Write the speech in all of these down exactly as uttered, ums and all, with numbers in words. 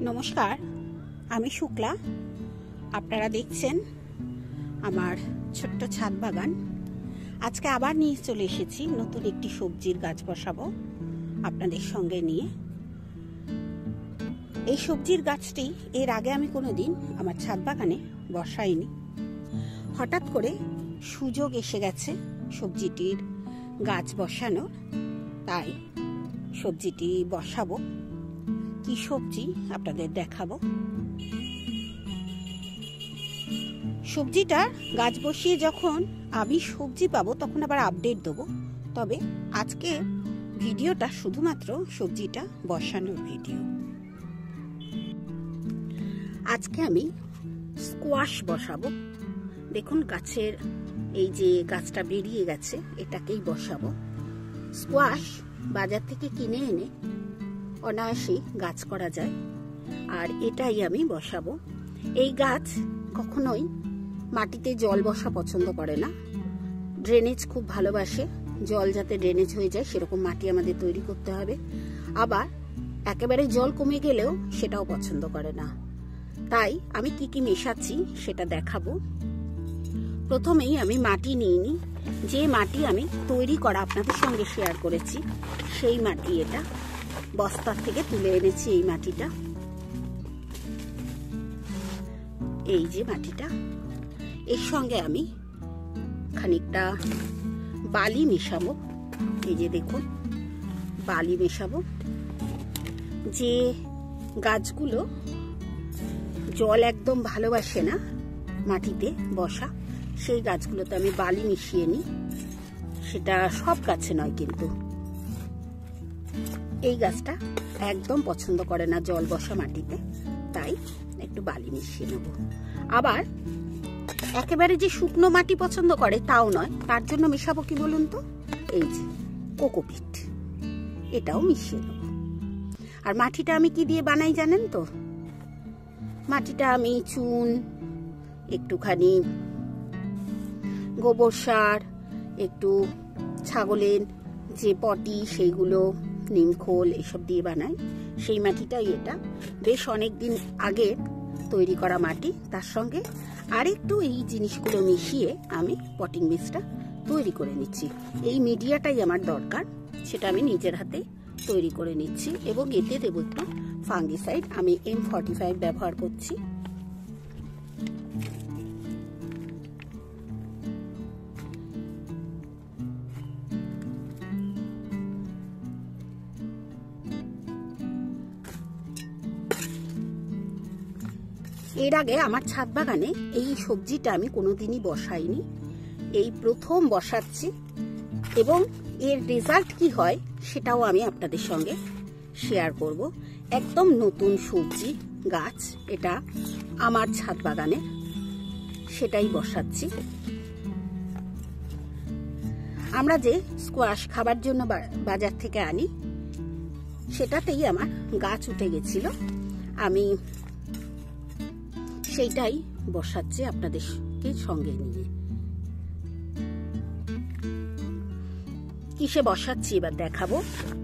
নমস্কার, আমি শুক্লা। আপনারা দেখছেন আমার ছোট্ট ছাদ বাগান। আজকে আবার নিয়ে চলে এসেছি নতুন একটি সবজির গাছ বসাবো আপনাদের সঙ্গে নিয়ে। এই সবজির গাছটি এর আগে আমি কোনোদিন আমার ছাদ বাগানে বসাইনি। হঠাৎ করে সুযোগ এসে গেছে সবজিটির গাছ বসানোর, তাই সবজিটি বসাবো। কি সবজি আপনাদের দেখাবো। সবজিটার গাছ বসিয়ে যখন আমি সবজি পাবো তখন আবার আপডেট দেবো। তবে আজকে ভিডিওটা শুধুমাত্র সবজিটা বসানোর ভিডিও। আজকে আমি স্কোয়াশ বসাবো। দেখুন গাছের এই যে গাছটা বেরিয়ে গেছে, এটাকেই বসাবো। স্কোয়াশ বাজার থেকে কিনে এনে অনায়াসেই গাছ করা যায়, আর এটাই আমি বসাবো। এই গাছ কখনোই মাটিতে জল বসা পছন্দ করে না, ড্রেনেজ খুব ভালোবাসে। জল যাতে ড্রেনেজ হয়ে যায় সেরকম মাটি আমাদের তৈরি করতে হবে। আবার একেবারে জল কমে গেলেও সেটাও পছন্দ করে না। তাই আমি কি কি মেশাচ্ছি সেটা দেখাবো। প্রথমেই আমি মাটি নিয়ে নিই। যে মাটি আমি তৈরি করা আপনাদের সঙ্গে শেয়ার করেছি সেই মাটি, এটা বস্তার থেকে তুলে এনেছি। এই মাটিটা, এই যে মাটিটা, এর সঙ্গে আমি খানিকটা বালি মেশাবো। এই যে দেখুন বালি মেশাবো। যে গাছগুলো জল একদম ভালোবাসে না মাটিতে বসা, সেই গাছগুলোতে আমি বালি মিশিয়ে নিই। সেটা সব গাছে নয়, কিন্তু এই গাছটা একদম পছন্দ করে না জল বসা মাটিতে, তাই একটু বালি মিশিয়ে নেব। আবার একেবারে যে শুকনো মাটি পছন্দ করে তাও নয়, তার জন্য মেশাবো কি বলুন তো, এই যে কোকোপিট, এটাও মিশিয়ে নেব। আর মাটিটা আমি কি দিয়ে বানাই জানেন তো? মাটিটা আমি চুন, একটুখানি গোবর সার, একটু ছাগলের যে পটি সেইগুলো, নিমখোল, এসব দিয়ে বানাই। সেই মাটিটাই এটা। বেশ অনেক দিন আগে তৈরি করা মাটি, তার সঙ্গে আরেকটু এই জিনিসগুলো মিশিয়ে আমি পটিং মিক্সটা তৈরি করে নিচ্ছি। এই মিডিয়াটাই আমার দরকার, সেটা আমি নিজের হাতে তৈরি করে নিচ্ছি। এবং এতে দেবো একটু ফাঙ্গিসাইড, আমি এম ফর্টি ফাইভ ব্যবহার করছি। এর আগে আমার ছাদ বাগানে এই সবজিটা আমি কোনোদিনই বসাইনি, এই প্রথম বসাচ্ছি। এবং এর রেজাল্ট কি হয় সেটাও আমি আপনাদের সঙ্গে শেয়ার করব। একদম নতুন সবজি গাছ এটা আমার ছাদ বাগানে, সেটাই বসাচ্ছি। আমরা যে স্কোয়াশ খাবার জন্য বাজার থেকে আনি, সেটাতেই আমার গাছ উঠে গেছিল। আমি সেইটাই বসাচ্ছি আপনাদেরকে সঙ্গে নিয়ে। কিসে বসাচ্ছি এবার দেখাবো।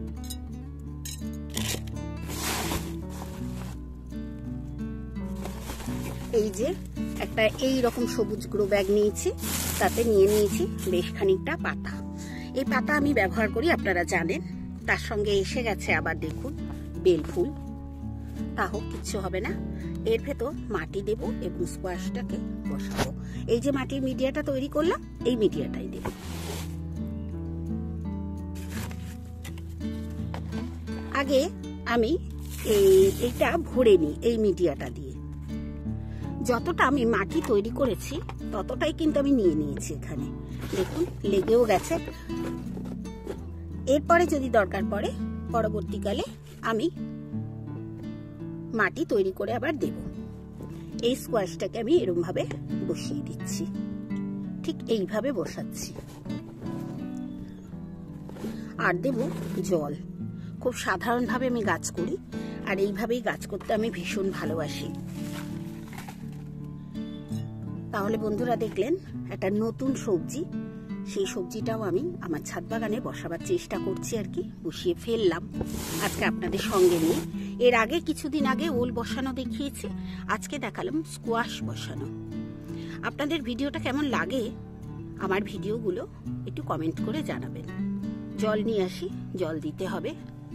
এই যে একটা এই রকম সবুজ গ্রো ব্যাগ নিয়েছি, তাতে নিয়ে নিয়েছি বেশ খানিকটা পাতা। এই পাতা আমি ব্যবহার করি, আপনারা জানেন। তার সঙ্গে এসে গেছে আবার দেখুন বেল ফুল। তা হোক, কিচ্ছু হবে না। এর ভেতর মাটি দেব এবং স্কোয়াশটাকে বসাবো। এই যে মাটির মিডিয়াটা তৈরি করলাম, এই মিডিয়াটাই দেব। আগে আমি এইটা ভরে নিই এই মিডিয়াটা দিয়ে। যতটা আমি মাটি তৈরি করেছি ততটাই কিন্তু আমি নিয়ে নিয়েছি এখানে। দেখুন লেগেও গেছে। এরপরে যদি দরকার পড়ে পরবর্তীকালে আমি মাটি তৈরি করে আবার দেব। এই স্কোয়াশটাকে আমি এরকম ভাবে বসিয়ে দিচ্ছি, ঠিক এইভাবে বসাচ্ছি। আর দেব জল। খুব সাধারণভাবে আমি গাছ করি, আর এইভাবেই গাছ করতে আমি ভীষণ ভালোবাসি। তাহলে বন্ধুরা দেখলেন একটা নতুন সবজি, সেই সবজিটাও আমি আমার ছাদ বাগানে বসাবার চেষ্টা করছি আর কি, বসিয়ে ফেললাম আজকে আপনাদের সঙ্গে নিয়ে। এর আগে কিছুদিন আগে ওল বসানো দেখিয়েছি, আজকে দেখালাম স্কোয়াশ বসানো। আপনাদের ভিডিওটা কেমন লাগে আমার ভিডিওগুলো একটু কমেন্ট করে জানাবেন। জল নিয়ে আসি, জল দিতে হবে।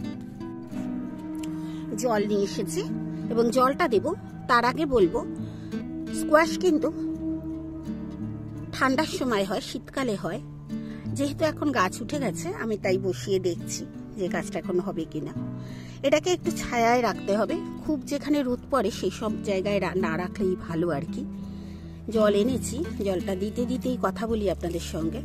জল নিয়ে এসেছি এবং জলটা দেব। তার আগে বলবো স্কোয়াশ কিন্তু ঠান্ডার সময় হয়, শীতকালে হয়। যেহেতু এখন গাছ উঠে গেছে আমি তাই বসিয়ে দেখছি যে গাছটা এখন হবে কিনা। এটাকে একটু ছায়ায় রাখতে হবে, খুব যেখানে রোদ পড়ে সেই সব জায়গায় না রাখলেই ভালো আর কি। জল এনেছি, জলটা দিতে দিতেই কথা বলি আপনাদের সঙ্গে।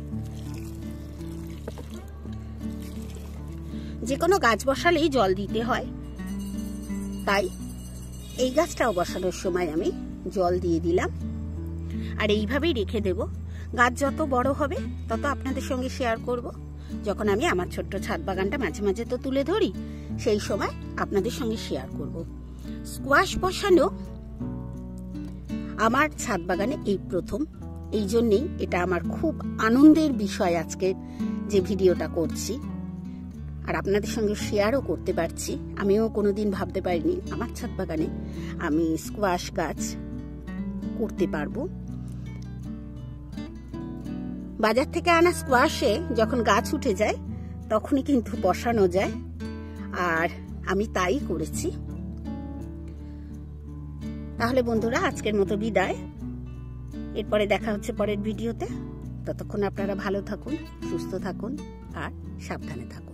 যে কোনো গাছ বসালেই জল দিতে হয়, তাই এই গাছটাও বসানোর সময় আমি জল দিয়ে দিলাম। আর এইভাবেই রেখে দেব। গাছ যত বড় হবে তত আপনাদের সঙ্গে শেয়ার করব। যখন আমি আমার ছোট্ট ছাদ বাগানটা মাঝে মাঝে তো তুলে ধরি, সেই সময় আপনাদের সঙ্গে শেয়ার করব। স্কোয়াশ বসানো আমার ছাদ বাগানে এই প্রথম, এই জন্যেই এটা আমার খুব আনন্দের বিষয় আজকে যে ভিডিওটা করছি আর আপনাদের সঙ্গে শেয়ারও করতে পারছি। আমিও কোনোদিন ভাবতে পারিনি আমার ছাদ বাগানে আমি স্কোয়াশ গাছ করতে পারবো। বাজার থেকে আনা স্কোয়াশে যখন গাছ উঠে যায় তখনই কিন্তু বসানো যায়, আর আমি তাই করেছি। তাহলে বন্ধুরা আজকের মতো বিদায়, এরপরে দেখা হচ্ছে পরের ভিডিওতে। ততক্ষণ আপনারা ভালো থাকুন, সুস্থ থাকুন আর সাবধানে থাকুন।